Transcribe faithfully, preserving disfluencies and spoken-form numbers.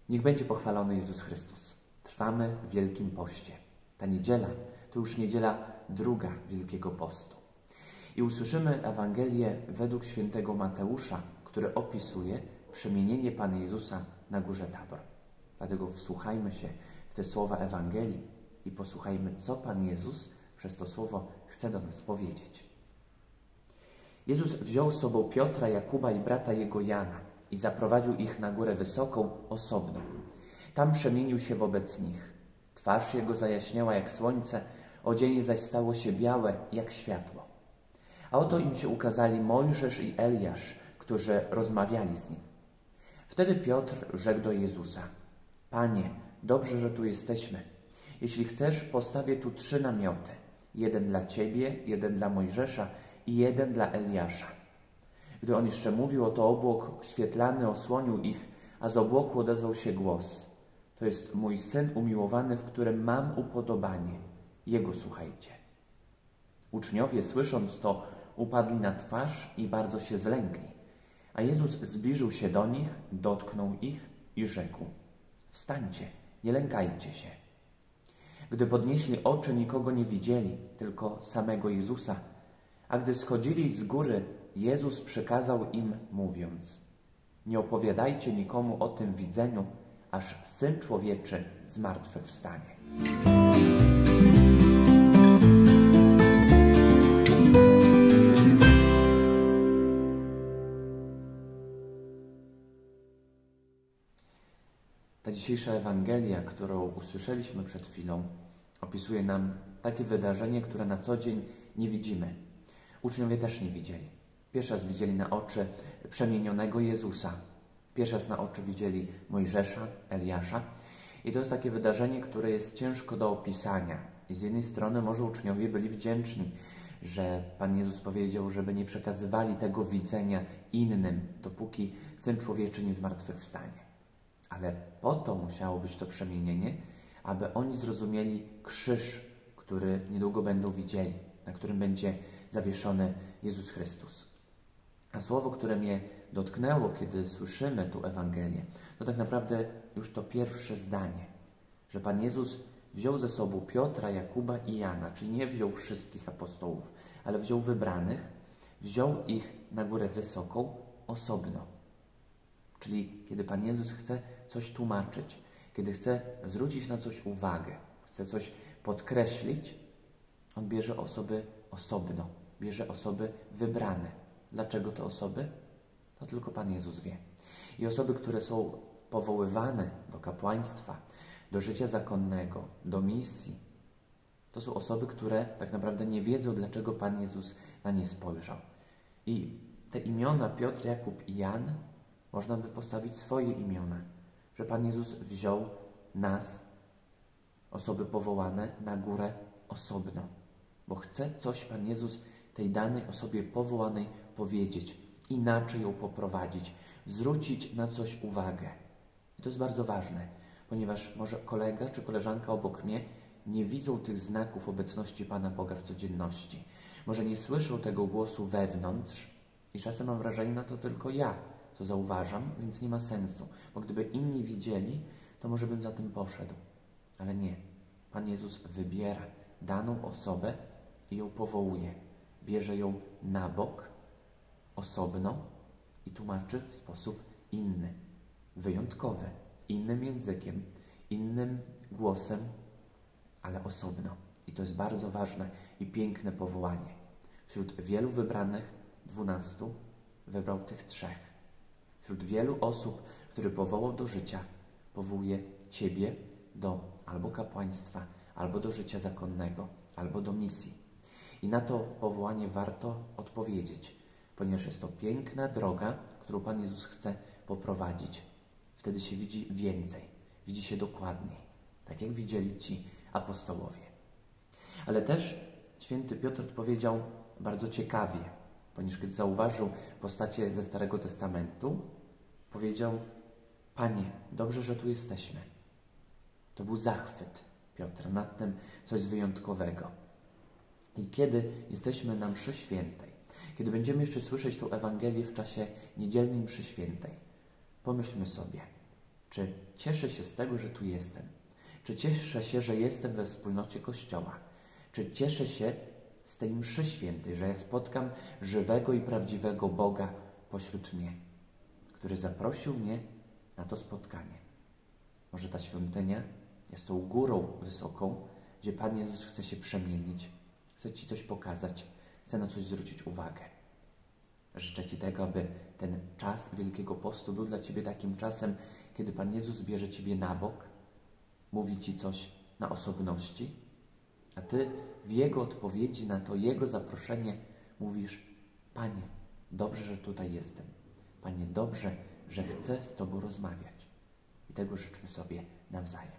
Niech będzie pochwalony Jezus Chrystus. Trwamy w Wielkim Poście. Ta niedziela to już niedziela druga Wielkiego Postu. I usłyszymy Ewangelię według świętego Mateusza, który opisuje przemienienie Pana Jezusa na Górze Tabor. Dlatego wsłuchajmy się w te słowa Ewangelii i posłuchajmy, co Pan Jezus przez to słowo chce do nas powiedzieć. Jezus wziął z sobą Piotra, Jakuba i brata jego Jana i zaprowadził ich na górę wysoką, osobną. Tam przemienił się wobec nich. Twarz jego zajaśniała jak słońce, odzienie zaś stało się białe jak światło. A oto im się ukazali Mojżesz i Eliasz, którzy rozmawiali z nim. Wtedy Piotr rzekł do Jezusa: Panie, dobrze, że tu jesteśmy. Jeśli chcesz, postawię tu trzy namioty. Jeden dla Ciebie, jeden dla Mojżesza i jeden dla Eliasza. Gdy on jeszcze mówił, oto obłok świetlany osłonił ich, a z obłoku odezwał się głos: To jest mój Syn umiłowany, w którym mam upodobanie. Jego słuchajcie. Uczniowie, słysząc to, upadli na twarz i bardzo się zlękli. A Jezus zbliżył się do nich, dotknął ich i rzekł: Wstańcie, nie lękajcie się. Gdy podnieśli oczy, nikogo nie widzieli, tylko samego Jezusa. A gdy schodzili z góry, Jezus przykazał im, mówiąc: Nie opowiadajcie nikomu o tym widzeniu, aż Syn Człowieczy zmartwychwstanie. Ta dzisiejsza Ewangelia, którą usłyszeliśmy przed chwilą, opisuje nam takie wydarzenie, które na co dzień nie widzimy. Uczniowie też nie widzieli. Pierwszy raz widzieli na oczy przemienionego Jezusa. Pierwszy raz na oczy widzieli Mojżesza, Eliasza. I to jest takie wydarzenie, które jest ciężko do opisania. I z jednej strony może uczniowie byli wdzięczni, że Pan Jezus powiedział, żeby nie przekazywali tego widzenia innym, dopóki Syn Człowieczy nie zmartwychwstanie. Ale po to musiało być to przemienienie, aby oni zrozumieli krzyż, który niedługo będą widzieli, na którym będzie zawieszony Jezus Chrystus. A słowo, które mnie dotknęło, kiedy słyszymy tu Ewangelię, to tak naprawdę już to pierwsze zdanie, że Pan Jezus wziął ze sobą Piotra, Jakuba i Jana, czyli nie wziął wszystkich apostołów, ale wziął wybranych, wziął ich na górę wysoką, osobno. Czyli kiedy Pan Jezus chce coś tłumaczyć, kiedy chce zwrócić na coś uwagę, chce coś podkreślić, On bierze osoby osobno, bierze osoby wybrane. Dlaczego te osoby? To tylko Pan Jezus wie. I osoby, które są powoływane do kapłaństwa, do życia zakonnego, do misji, to są osoby, które tak naprawdę nie wiedzą, dlaczego Pan Jezus na nie spojrzał. I te imiona Piotr, Jakub i Jan można by postawić swoje imiona, że Pan Jezus wziął nas, osoby powołane, na górę osobno, bo chce coś Pan Jezus tej danej osobie powołanej powiedzieć, inaczej ją poprowadzić, zwrócić na coś uwagę. I to jest bardzo ważne, ponieważ może kolega czy koleżanka obok mnie nie widzą tych znaków obecności Pana Boga w codzienności. Może nie słyszą tego głosu wewnątrz i czasem mam wrażenie, no to tylko ja to zauważam, więc nie ma sensu, bo gdyby inni widzieli, to może bym za tym poszedł. Ale nie. Pan Jezus wybiera daną osobę i ją powołuje. Bierze ją na bok, osobno i tłumaczy w sposób inny, wyjątkowy, innym językiem, innym głosem, ale osobno. I to jest bardzo ważne i piękne powołanie. Wśród wielu wybranych, dwunastu, wybrał tych trzech. Wśród wielu osób, które powołał do życia, powołuje Ciebie do albo kapłaństwa, albo do życia zakonnego, albo do misji. I na to powołanie warto odpowiedzieć, ponieważ jest to piękna droga, którą Pan Jezus chce poprowadzić. Wtedy się widzi więcej, widzi się dokładniej, tak jak widzieli ci apostołowie. Ale też święty Piotr odpowiedział bardzo ciekawie, ponieważ kiedy zauważył postacie ze Starego Testamentu, powiedział: Panie, dobrze, że tu jesteśmy. To był zachwyt Piotra nad tym, coś wyjątkowego. I kiedy jesteśmy na mszy świętej, kiedy będziemy jeszcze słyszeć tę Ewangelię w czasie niedzielnej mszy świętej, pomyślmy sobie, Czy cieszę się z tego, że tu jestem? Czy cieszę się, że jestem we wspólnocie Kościoła? Czy cieszę się z tej mszy świętej, że ja spotkam żywego i prawdziwego Boga pośród mnie, który zaprosił mnie na to spotkanie? Może ta świątynia jest tą górą wysoką, gdzie Pan Jezus chce się przemienić, chce Ci coś pokazać, chce na coś zwrócić uwagę. Życzę Ci tego, aby ten czas Wielkiego Postu był dla Ciebie takim czasem, kiedy Pan Jezus bierze Ciebie na bok, mówi Ci coś na osobności, a Ty w Jego odpowiedzi na to Jego zaproszenie mówisz: Panie, dobrze, że tutaj jestem. Panie, dobrze, że chcę z Tobą rozmawiać. I tego życzmy sobie nawzajem.